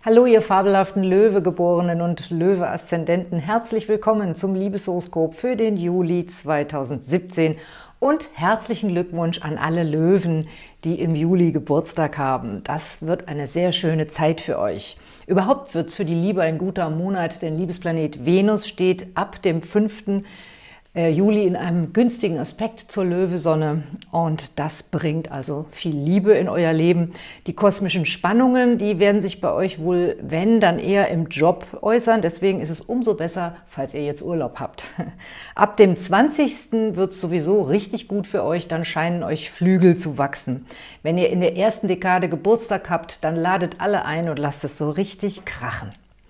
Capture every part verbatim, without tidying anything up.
Hallo, ihr fabelhaften Löwegeborenen und Löwe-Aszendenten. Herzlich willkommen zum Liebeshoroskop für den Juli zweitausendsiebzehn und herzlichen Glückwunsch an alle Löwen, die im Juli Geburtstag haben. Das wird eine sehr schöne Zeit für euch. Überhaupt wird es für die Liebe ein guter Monat, denn Liebesplanet Venus steht ab dem fünften Juli in einem günstigen Aspekt zur Löwesonne und das bringt also viel Liebe in euer Leben. Die kosmischen Spannungen, die werden sich bei euch wohl, wenn, dann eher im Job äußern. Deswegen ist es umso besser, falls ihr jetzt Urlaub habt. Ab dem zwanzigsten wird es sowieso richtig gut für euch, dann scheinen euch Flügel zu wachsen. Wenn ihr in der ersten Dekade Geburtstag habt, dann ladet alle ein und lasst es so richtig krachen.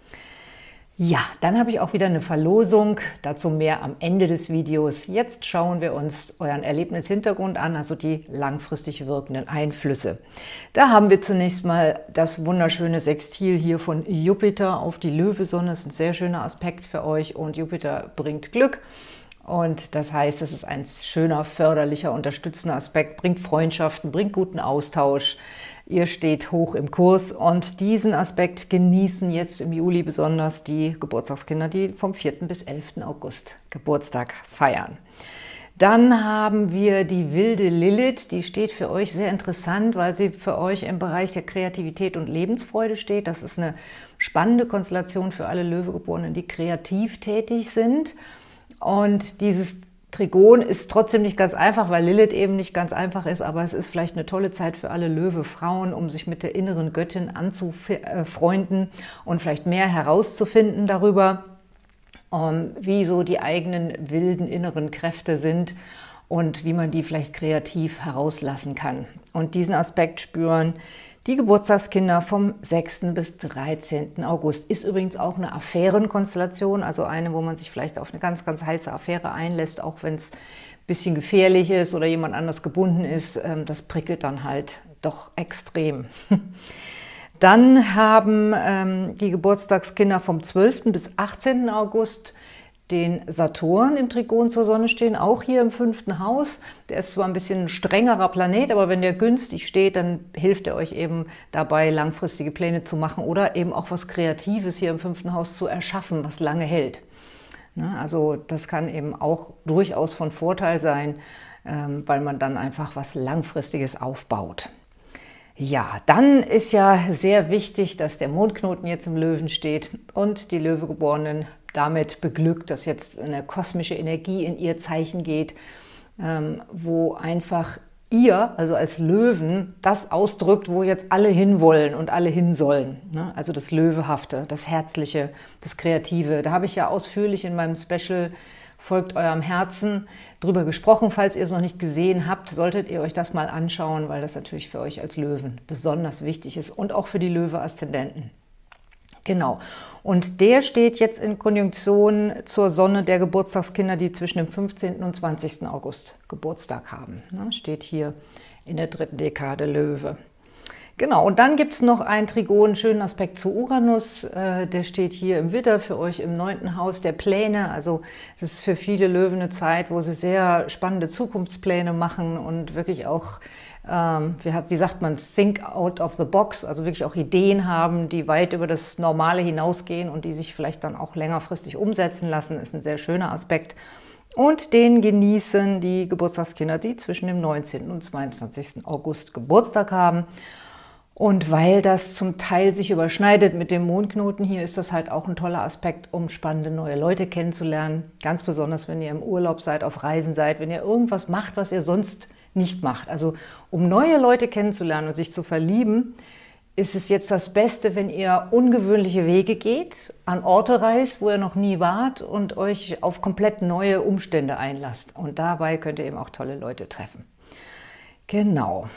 Ja, dann habe ich auch wieder eine Verlosung, dazu mehr am Ende des Videos. Jetzt schauen wir uns euren Erlebnishintergrund an, also die langfristig wirkenden Einflüsse. Da haben wir zunächst mal das wunderschöne Sextil hier von Jupiter auf die Löwesonne. Das ist ein sehr schöner Aspekt für euch und Jupiter bringt Glück. Und das heißt, es ist ein schöner, förderlicher, unterstützender Aspekt, bringt Freundschaften, bringt guten Austausch. Ihr steht hoch im Kurs und diesen Aspekt genießen jetzt im Juli besonders die Geburtstagskinder, die vom vierten bis elften August Geburtstag feiern. Dann haben wir die wilde Lilith, die steht für euch sehr interessant, weil sie für euch im Bereich der Kreativität und Lebensfreude steht. Das ist eine spannende Konstellation für alle Löwegeborenen, die kreativ tätig sind. Und dieses Trigon ist trotzdem nicht ganz einfach, weil Lilith eben nicht ganz einfach ist, aber es ist vielleicht eine tolle Zeit für alle Löwe-Frauen, um sich mit der inneren Göttin anzufreunden und vielleicht mehr herauszufinden darüber, wie so die eigenen wilden inneren Kräfte sind und wie man die vielleicht kreativ herauslassen kann. Und diesen Aspekt spüren die Geburtstagskinder vom sechsten bis dreizehnten August. Ist übrigens auch eine Affärenkonstellation, also eine, wo man sich vielleicht auf eine ganz, ganz heiße Affäre einlässt, auch wenn es ein bisschen gefährlich ist oder jemand anders gebunden ist. Das prickelt dann halt doch extrem. Dann haben ähm, die Geburtstagskinder vom zwölften bis achtzehnten August den Saturn im Trigon zur Sonne stehen, auch hier im fünften Haus. Der ist zwar ein bisschen ein strengerer Planet, aber wenn der günstig steht, dann hilft er euch eben dabei, langfristige Pläne zu machen oder eben auch was Kreatives hier im fünften Haus zu erschaffen, was lange hält. Also das kann eben auch durchaus von Vorteil sein, weil man dann einfach was Langfristiges aufbaut. Ja, dann ist ja sehr wichtig, dass der Mondknoten jetzt im Löwen steht und die Löwegeborenen damit beglückt, dass jetzt eine kosmische Energie in ihr Zeichen geht, ähm, wo einfach ihr, also als Löwen, das ausdrückt, wo jetzt alle hinwollen und alle hin sollen. Ne? Also das Löwehafte, das Herzliche, das Kreative. Da habe ich ja ausführlich in meinem Special Folgt eurem Herzen drüber gesprochen. Falls ihr es noch nicht gesehen habt, solltet ihr euch das mal anschauen, weil das natürlich für euch als Löwen besonders wichtig ist und auch für die Löwe-Aszendenten. Genau. Und der steht jetzt in Konjunktion zur Sonne der Geburtstagskinder, die zwischen dem fünfzehnten und zwanzigsten August Geburtstag haben. Ne? Steht hier in der dritten Dekade Löwe. Genau, und dann gibt es noch einen Trigon, einen schönen Aspekt zu Uranus, äh, der steht hier im Widder für euch im neunten Haus der Pläne. Also das ist für viele Löwen eine Zeit, wo sie sehr spannende Zukunftspläne machen und wirklich auch, ähm, wie, wie sagt man, think out of the box, also wirklich auch Ideen haben, die weit über das Normale hinausgehen und die sich vielleicht dann auch längerfristig umsetzen lassen, ist ein sehr schöner Aspekt. Und den genießen die Geburtstagskinder, die zwischen dem neunzehnten und zweiundzwanzigsten August Geburtstag haben. Und weil das zum Teil sich überschneidet mit dem Mondknoten hier, ist das halt auch ein toller Aspekt, um spannende neue Leute kennenzulernen. Ganz besonders, wenn ihr im Urlaub seid, auf Reisen seid, wenn ihr irgendwas macht, was ihr sonst nicht macht. Also um neue Leute kennenzulernen und sich zu verlieben, ist es jetzt das Beste, wenn ihr ungewöhnliche Wege geht, an Orte reist, wo ihr noch nie wart und euch auf komplett neue Umstände einlasst. Und dabei könnt ihr eben auch tolle Leute treffen. Genau.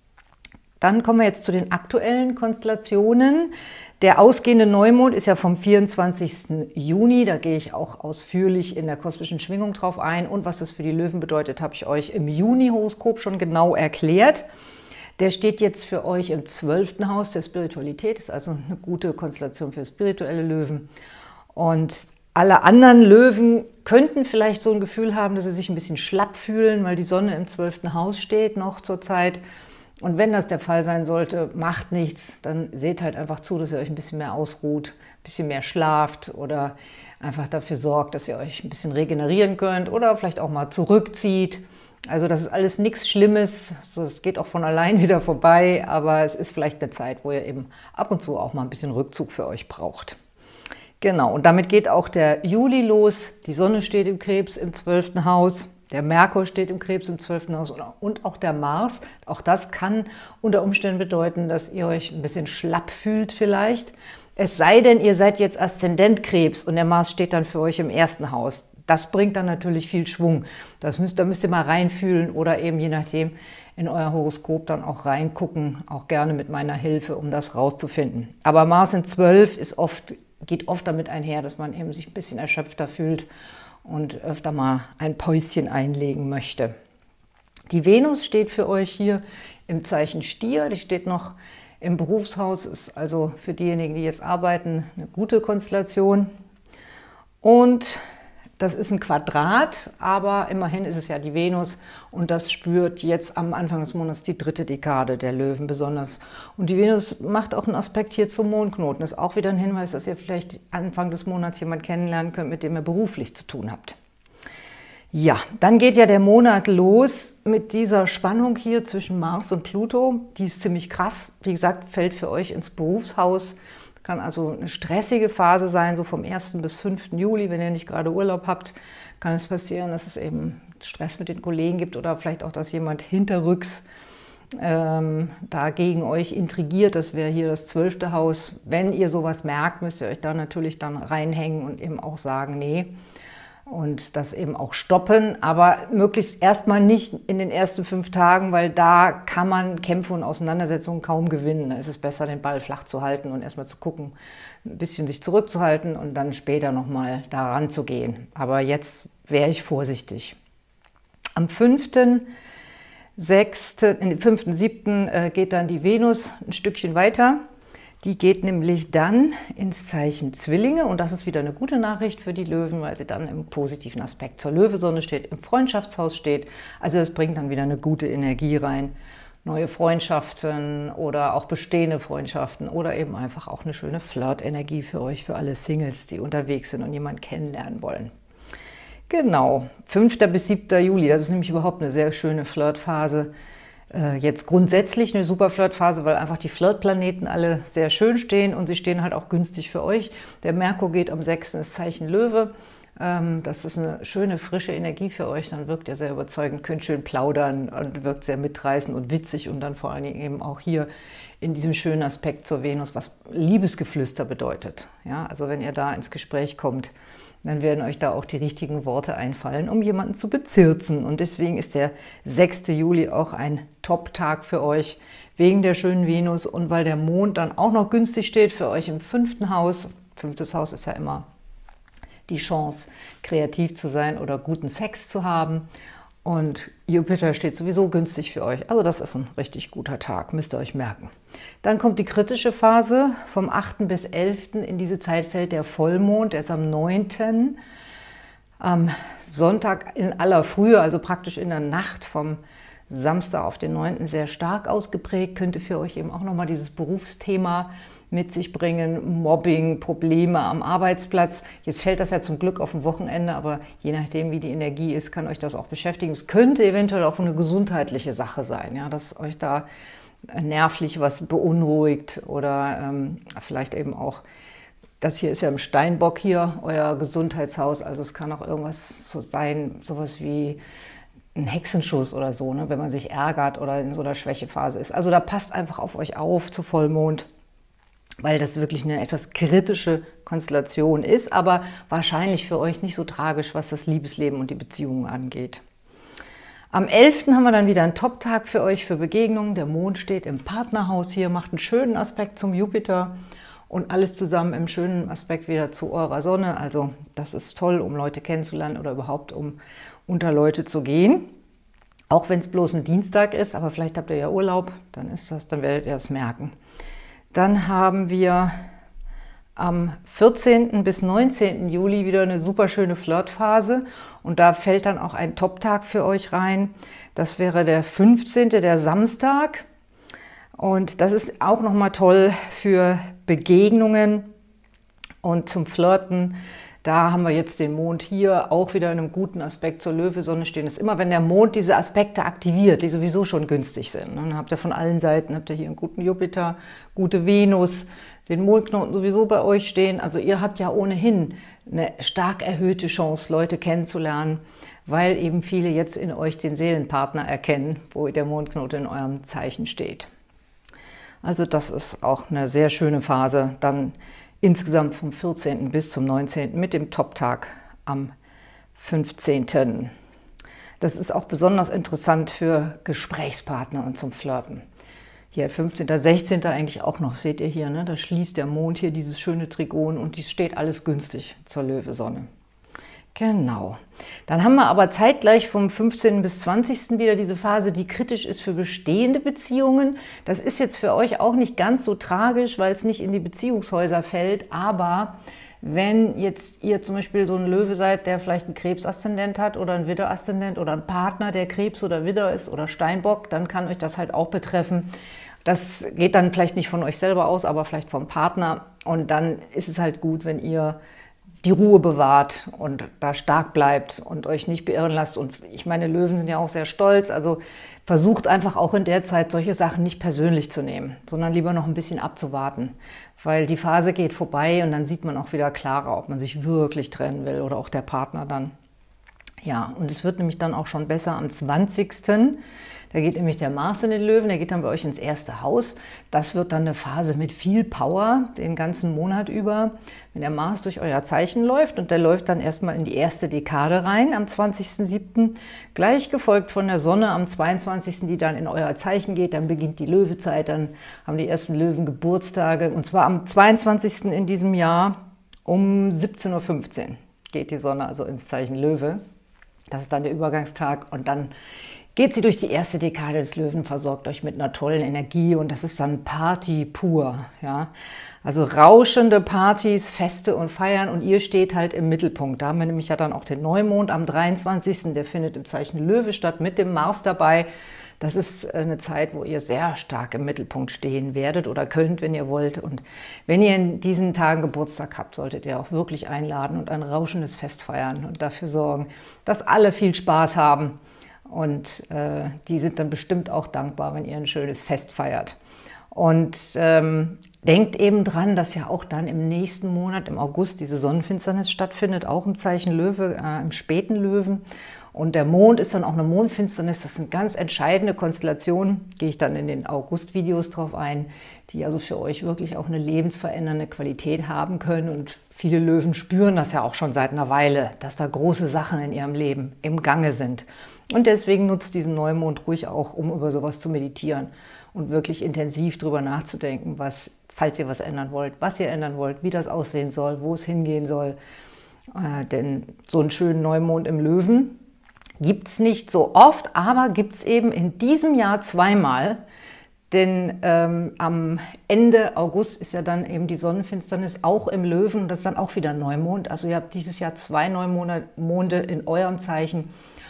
Dann kommen wir jetzt zu den aktuellen Konstellationen. Der ausgehende Neumond ist ja vom vierundzwanzigsten Juni. Da gehe ich auch ausführlich in der kosmischen Schwingung drauf ein. Und was das für die Löwen bedeutet, habe ich euch im Juni-Horoskop schon genau erklärt. Der steht jetzt für euch im zwölften Haus der Spiritualität. Ist also eine gute Konstellation für spirituelle Löwen. Und alle anderen Löwen könnten vielleicht so ein Gefühl haben, dass sie sich ein bisschen schlapp fühlen, weil die Sonne im zwölften Haus steht noch zur Zeit. Und wenn das der Fall sein sollte, macht nichts, dann seht halt einfach zu, dass ihr euch ein bisschen mehr ausruht, ein bisschen mehr schlaft oder einfach dafür sorgt, dass ihr euch ein bisschen regenerieren könnt oder vielleicht auch mal zurückzieht. Also das ist alles nichts Schlimmes, es geht auch von allein wieder vorbei, aber es ist vielleicht eine Zeit, wo ihr eben ab und zu auch mal ein bisschen Rückzug für euch braucht. Genau, und damit geht auch der Juli los. Die Sonne steht im Krebs im zwölften Haus, der Merkur steht im Krebs im zwölften Haus und auch der Mars. Auch das kann unter Umständen bedeuten, dass ihr euch ein bisschen schlapp fühlt vielleicht. Es sei denn, ihr seid jetzt Aszendent Krebs und der Mars steht dann für euch im ersten Haus. Das bringt dann natürlich viel Schwung. Das müsst, da müsst ihr mal reinfühlen oder eben je nachdem in euer Horoskop dann auch reingucken, auch gerne mit meiner Hilfe, um das rauszufinden. Aber Mars in zwölf ist oft, geht oft damit einher, dass man eben sich ein bisschen erschöpfter fühlt und öfter mal ein Päuschen einlegen möchte. Die Venus steht für euch hier im Zeichen Stier, die steht noch im Berufshaus, ist also für diejenigen, die jetzt arbeiten, eine gute Konstellation. Und das ist ein Quadrat, aber immerhin ist es ja die Venus und das spürt jetzt am Anfang des Monats die dritte Dekade der Löwen besonders. Und die Venus macht auch einen Aspekt hier zum Mondknoten. Das ist auch wieder ein Hinweis, dass ihr vielleicht Anfang des Monats jemanden kennenlernen könnt, mit dem ihr beruflich zu tun habt. Ja, dann geht ja der Monat los mit dieser Spannung hier zwischen Mars und Pluto. Die ist ziemlich krass. Wie gesagt, fällt für euch ins Berufshaus. Kann also eine stressige Phase sein, so vom ersten bis fünften Juli, wenn ihr nicht gerade Urlaub habt, kann es passieren, dass es eben Stress mit den Kollegen gibt oder vielleicht auch, dass jemand hinterrücks ähm, da gegen euch intrigiert. Das wäre hier das zwölfte Haus. Wenn ihr sowas merkt, müsst ihr euch da natürlich dann reinhängen und eben auch sagen, nee, und das eben auch stoppen, aber möglichst erstmal nicht in den ersten fünf Tagen, weil da kann man Kämpfe und Auseinandersetzungen kaum gewinnen. Da ist es besser, den Ball flach zu halten und erstmal zu gucken, ein bisschen sich zurückzuhalten und dann später nochmal daran zu gehen. Aber jetzt wäre ich vorsichtig. Am fünften sechsten, fünften siebten geht dann die Venus ein Stückchen weiter. Die geht nämlich dann ins Zeichen Zwillinge und das ist wieder eine gute Nachricht für die Löwen, weil sie dann im positiven Aspekt zur Löwesonne steht, im Freundschaftshaus steht. Also das bringt dann wieder eine gute Energie rein. Neue Freundschaften oder auch bestehende Freundschaften oder eben einfach auch eine schöne Flirt-Energie für euch, für alle Singles, die unterwegs sind und jemanden kennenlernen wollen. Genau, fünften bis siebten Juli, das ist nämlich überhaupt eine sehr schöne Flirtphase. Jetzt grundsätzlich eine super Flirtphase, weil einfach die Flirtplaneten alle sehr schön stehen und sie stehen halt auch günstig für euch. Der Merkur geht am sechsten ins Zeichen Löwe. Das ist eine schöne, frische Energie für euch. Dann wirkt ihr sehr überzeugend, könnt schön plaudern und wirkt sehr mitreißend und witzig und dann vor allen Dingen eben auch hier in diesem schönen Aspekt zur Venus, was Liebesgeflüster bedeutet. Ja, also wenn ihr da ins Gespräch kommt, dann werden euch da auch die richtigen Worte einfallen, um jemanden zu bezirzen. Und deswegen ist der sechste Juli auch ein Top-Tag für euch, wegen der schönen Venus und weil der Mond dann auch noch günstig steht für euch im fünften Haus. Fünftes Haus ist ja immer die Chance, kreativ zu sein oder guten Sex zu haben. Und Jupiter steht sowieso günstig für euch. Also das ist ein richtig guter Tag, müsst ihr euch merken. Dann kommt die kritische Phase. Vom achten bis elften in diese Zeit fällt der Vollmond. Der ist am neunten Am Sonntag in aller Frühe, also praktisch in der Nacht vom Samstag auf den neunten sehr stark ausgeprägt. Könnte für euch eben auch nochmal dieses Berufsthema mit sich bringen, Mobbing, Probleme am Arbeitsplatz. Jetzt fällt das ja zum Glück auf ein Wochenende, aber je nachdem, wie die Energie ist, kann euch das auch beschäftigen. Es könnte eventuell auch eine gesundheitliche Sache sein, ja, dass euch da nervlich was beunruhigt oder ähm, vielleicht eben auch, das hier ist ja im Steinbock hier, euer Gesundheitshaus, also es kann auch irgendwas so sein, sowas wie ein Hexenschuss oder so, ne, wenn man sich ärgert oder in so einer Schwächephase ist. Also da passt einfach auf euch auf zu Vollmond, weil das wirklich eine etwas kritische Konstellation ist, aber wahrscheinlich für euch nicht so tragisch, was das Liebesleben und die Beziehungen angeht. Am elften haben wir dann wieder einen Top-Tag für euch für Begegnungen. Der Mond steht im Partnerhaus hier, macht einen schönen Aspekt zum Jupiter und alles zusammen im schönen Aspekt wieder zu eurer Sonne. Also das ist toll, um Leute kennenzulernen oder überhaupt um unter Leute zu gehen. Auch wenn es bloß ein Dienstag ist, aber vielleicht habt ihr ja Urlaub, dann ist das, dann werdet ihr das merken. Dann haben wir am vierzehnten bis neunzehnten Juli wieder eine super schöne Flirtphase und da fällt dann auch ein Top-Tag für euch rein. Das wäre der fünfzehnte, der Samstag. Und das ist auch nochmal toll für Begegnungen und zum Flirten. Da haben wir jetzt den Mond hier auch wieder in einem guten Aspekt zur Löwe-Sonne stehen. Das ist immer, wenn der Mond diese Aspekte aktiviert, die sowieso schon günstig sind. Dann habt ihr von allen Seiten, habt ihr hier einen guten Jupiter, gute Venus, den Mondknoten sowieso bei euch stehen. Also ihr habt ja ohnehin eine stark erhöhte Chance, Leute kennenzulernen, weil eben viele jetzt in euch den Seelenpartner erkennen, wo der Mondknoten in eurem Zeichen steht. Also das ist auch eine sehr schöne Phase, dann insgesamt vom vierzehnten bis zum neunzehnten mit dem Top-Tag am fünfzehnten Das ist auch besonders interessant für Gesprächspartner und zum Flirten. Hier fünfzehnten, sechzehnten eigentlich auch noch, seht ihr hier, ne? Da schließt der Mond hier dieses schöne Trigon und dies steht alles günstig zur Löwe-Sonne. Genau. Dann haben wir aber zeitgleich vom fünfzehnten bis zwanzigsten wieder diese Phase, die kritisch ist für bestehende Beziehungen. Das ist jetzt für euch auch nicht ganz so tragisch, weil es nicht in die Beziehungshäuser fällt. Aber wenn jetzt ihr zum Beispiel so ein Löwe seid, der vielleicht einen Krebsaszendent hat oder einen Widder-Aszendent oder einen Partner, der Krebs oder Widder ist oder Steinbock, dann kann euch das halt auch betreffen. Das geht dann vielleicht nicht von euch selber aus, aber vielleicht vom Partner. Und dann ist es halt gut, wenn ihr die Ruhe bewahrt und da stark bleibt und euch nicht beirren lasst. Und ich meine, Löwen sind ja auch sehr stolz, also versucht einfach auch in der Zeit solche Sachen nicht persönlich zu nehmen, sondern lieber noch ein bisschen abzuwarten, weil die Phase geht vorbei und dann sieht man auch wieder klarer, ob man sich wirklich trennen will oder auch der Partner dann. Ja, und es wird nämlich dann auch schon besser am zwanzigsten Da geht nämlich der Mars in den Löwen, der geht dann bei euch ins erste Haus. Das wird dann eine Phase mit viel Power den ganzen Monat über, wenn der Mars durch euer Zeichen läuft. Und der läuft dann erstmal in die erste Dekade rein am zwanzigsten siebten Gleich gefolgt von der Sonne am zweiundzwanzigsten die dann in euer Zeichen geht. Dann beginnt die Löwezeit, dann haben die ersten Löwen Geburtstage. Und zwar am zweiundzwanzigsten in diesem Jahr um siebzehn Uhr fünfzehn geht die Sonne also ins Zeichen Löwe. Das ist dann der Übergangstag und dann geht sie durch die erste Dekade des Löwen, versorgt euch mit einer tollen Energie und das ist dann Party pur. Ja? Also rauschende Partys, Feste und Feiern und ihr steht halt im Mittelpunkt. Da haben wir nämlich ja dann auch den Neumond am dreiundzwanzigsten Der findet im Zeichen Löwe statt mit dem Mars dabei. Das ist eine Zeit, wo ihr sehr stark im Mittelpunkt stehen werdet oder könnt, wenn ihr wollt. Und wenn ihr in diesen Tagen Geburtstag habt, solltet ihr auch wirklich einladen und ein rauschendes Fest feiern und dafür sorgen, dass alle viel Spaß haben. Und äh, die sind dann bestimmt auch dankbar, wenn ihr ein schönes Fest feiert. Und ähm, denkt eben dran, dass ja auch dann im nächsten Monat, im August, diese Sonnenfinsternis stattfindet, auch im Zeichen Löwe, äh, im späten Löwen. Und der Mond ist dann auch eine Mondfinsternis. Das sind ganz entscheidende Konstellationen, gehe ich dann in den August-Videos drauf ein, die also für euch wirklich auch eine lebensverändernde Qualität haben können. Und viele Löwen spüren das ja auch schon seit einer Weile, dass da große Sachen in ihrem Leben im Gange sind. Und deswegen nutzt diesen Neumond ruhig auch, um über sowas zu meditieren und wirklich intensiv drüber nachzudenken, was, falls ihr was ändern wollt, was ihr ändern wollt, wie das aussehen soll, wo es hingehen soll. Äh, denn so einen schönen Neumond im Löwen gibt es nicht so oft, aber gibt es eben in diesem Jahr zweimal. Denn ähm, am Ende August ist ja dann eben die Sonnenfinsternis auch im Löwen und das ist dann auch wieder Neumond. Also ihr habt dieses Jahr zwei Neumonde in eurem Zeichen.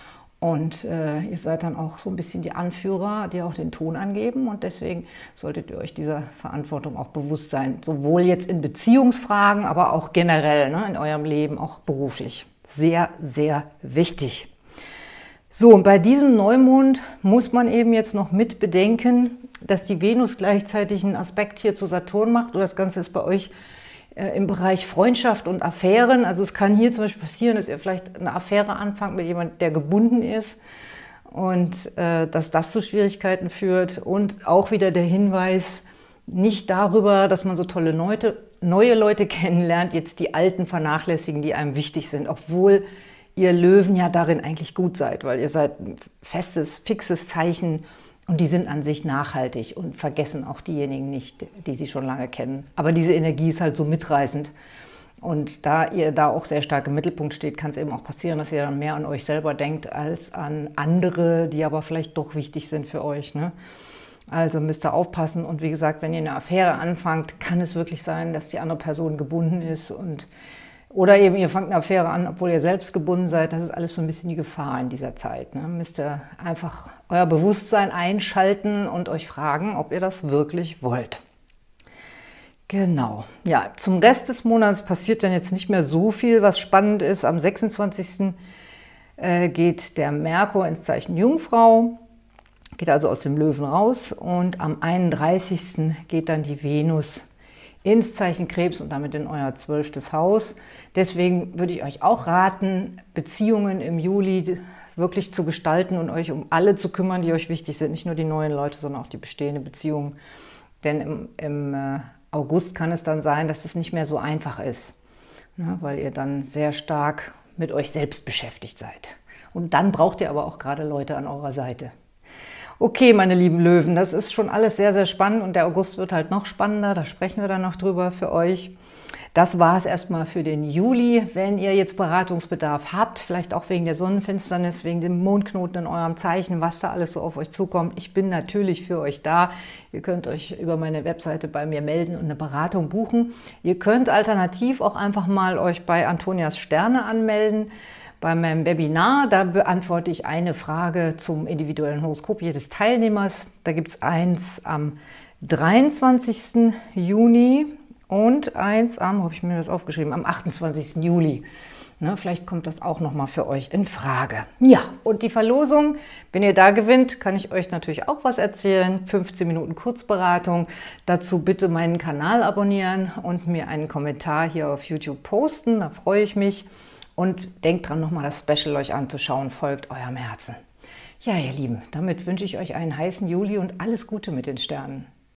Und äh, ihr seid dann auch so ein bisschen die Anführer, die auch den Ton angeben. Und deswegen solltet ihr euch dieser Verantwortung auch bewusst sein. Sowohl jetzt in Beziehungsfragen, aber auch generell, ne, in eurem Leben, auch beruflich. Sehr, sehr wichtig. So, und bei diesem Neumond muss man eben jetzt noch mit bedenken, dass die Venus gleichzeitig einen Aspekt hier zu Saturn macht. Und das Ganze ist bei euch im Bereich Freundschaft und Affären. Also es kann hier zum Beispiel passieren, dass ihr vielleicht eine Affäre anfangt mit jemandem, der gebunden ist und äh, dass das zu Schwierigkeiten führt. Und auch wieder der Hinweis, nicht darüber, dass man so tolle Leute, neue Leute kennenlernt, jetzt die alten vernachlässigen, die einem wichtig sind, obwohl ihr Löwen ja darin eigentlich gut seid, weil ihr seid ein festes, fixes Zeichen. Und die sind an sich nachhaltig und vergessen auch diejenigen nicht, die sie schon lange kennen. Aber diese Energie ist halt so mitreißend. Und da ihr da auch sehr stark im Mittelpunkt steht, kann es eben auch passieren, dass ihr dann mehr an euch selber denkt als an andere, die aber vielleicht doch wichtig sind für euch, ne? Also müsst ihr aufpassen. Und wie gesagt, wenn ihr eine Affäre anfangt, kann es wirklich sein, dass die andere Person gebunden ist und Oder eben ihr fangt eine Affäre an, obwohl ihr selbst gebunden seid. Das ist alles so ein bisschen die Gefahr in dieser Zeit. Ne? Müsst ihr einfach euer Bewusstsein einschalten und euch fragen, ob ihr das wirklich wollt. Genau. Ja, zum Rest des Monats passiert dann jetzt nicht mehr so viel, was spannend ist. Am sechsundzwanzigsten geht der Merkur ins Zeichen Jungfrau, geht also aus dem Löwen raus. Und am einunddreißigsten geht dann die Venus ins Zeichen Krebs und damit in euer zwölftes Haus. Deswegen würde ich euch auch raten, Beziehungen im Juli wirklich zu gestalten und euch um alle zu kümmern, die euch wichtig sind. Nicht nur die neuen Leute, sondern auch die bestehenden Beziehungen. Denn im, im August kann es dann sein, dass es nicht mehr so einfach ist, ne, weil ihr dann sehr stark mit euch selbst beschäftigt seid. Und dann braucht ihr aber auch gerade Leute an eurer Seite. Okay, meine lieben Löwen, das ist schon alles sehr, sehr spannend und der August wird halt noch spannender, da sprechen wir dann noch drüber für euch. Das war es erstmal für den Juli. Wenn ihr jetzt Beratungsbedarf habt, vielleicht auch wegen der Sonnenfinsternis, wegen dem Mondknoten in eurem Zeichen, was da alles so auf euch zukommt, ich bin natürlich für euch da. Ihr könnt euch über meine Webseite bei mir melden und eine Beratung buchen. Ihr könnt alternativ auch einfach mal euch bei Antonias Sterne anmelden. Bei meinem Webinar, da beantworte ich eine Frage zum individuellen Horoskop jedes Teilnehmers. Da gibt es eins am dreiundzwanzigsten Juni und eins am, wo habe ich mir das aufgeschrieben, am achtundzwanzigsten Juli. Ne, vielleicht kommt das auch nochmal für euch in Frage. Ja, und die Verlosung, wenn ihr da gewinnt, kann ich euch natürlich auch was erzählen. fünfzehn Minuten Kurzberatung. Dazu bitte meinen Kanal abonnieren und mir einen Kommentar hier auf YouTube posten. Da freue ich mich. Und denkt dran, nochmal das Special euch anzuschauen. Folgt eurem Herzen. Ja, ihr Lieben, damit wünsche ich euch einen heißen Juli und alles Gute mit den Sternen.